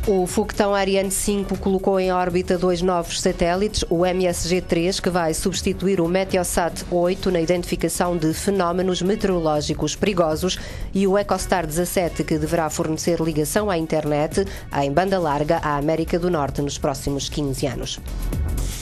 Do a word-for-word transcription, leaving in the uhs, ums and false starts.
O foguetão Ariane cinco colocou em órbita dois novos satélites, o M S G três, que vai substituir o Meteosat oito na identificação de fenómenos meteorológicos perigosos, e o Ecostar dezassete, que deverá fornecer ligação à internet em banda larga à América do Norte nos próximos quinze anos.